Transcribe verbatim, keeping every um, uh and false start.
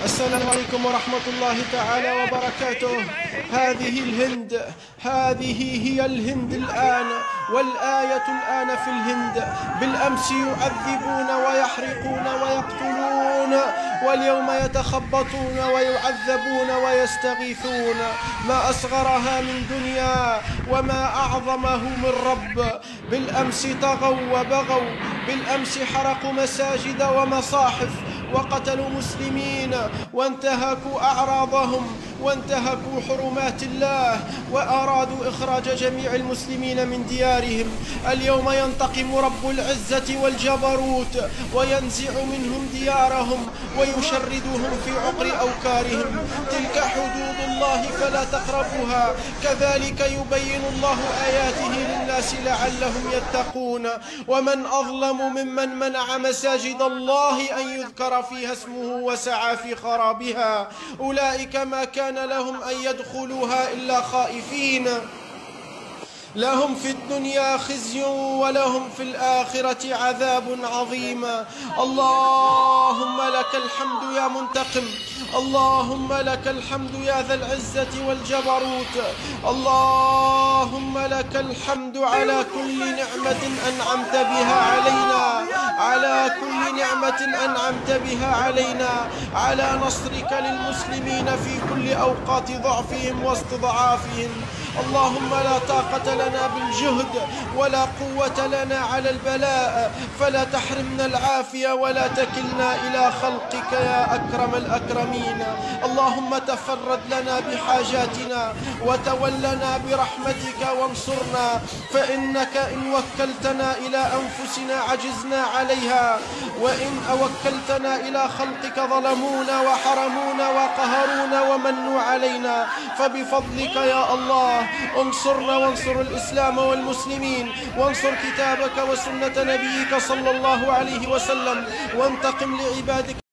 السلام عليكم ورحمة الله تعالى وبركاته. هذه الهند، هذه هي الهند الآن، والآية الآن في الهند. بالأمس يعذبون ويحرقون ويقتلون، واليوم يتخبطون ويعذبون ويستغيثون. ما أصغرها من دنيا وما أعظمه من رب. بالأمس طغوا وبغوا، بالأمس حرقوا مساجد ومصاحف وقتلوا مسلمين وانتهكوا أعراضهم وانتهكوا حرمات الله وأرادوا إخراج جميع المسلمين من ديارهم. اليوم ينتقم رب العزة والجبروت وينزع منهم ديارهم ويشردهم في عقر أوكارهم. تلك حدود الله فلا تقربوها، كذلك يبين الله آياته للناس لعلهم يتقون. ومن أظلم ممن منع مساجد الله أن يذكر فيها اسمه وسعى في خرابها. أولئك ما كان لهم أن يدخلوها إلا خائفين. لهم في الدنيا خزي ولهم في الآخرة عذاب عظيم. اللهم لك الحمد يا منتقم، اللهم لك الحمد يا ذا العزة والجبروت. اللهم لك الحمد على كل نعمة أنعمت بها علينا، على كل نعمة أنعمت بها علينا، على نصرك للمسلمين في كل أوقات ضعفهم واستضعافهم. اللهم لا طاقة لنا بالجهد ولا قوة لنا على البلاء، فلا تحرمنا العافية ولا تكلنا إلى خلقك يا أكرم الأكرمين. اللهم تفرد لنا بحاجاتنا وتولنا برحمتك وانصرنا، فإنك إن وكلتنا إلى أنفسنا عجزنا عليها، وإن أوكلتنا إلى خلقك ظلمونا وحرمونا وقهرونا ومنوا علينا. فبفضلك يا الله انصرنا وانصر الإسلام والمسلمين، وانصر كتابك وسنة نبيك صلى الله عليه وسلم، وانتقم لعبادك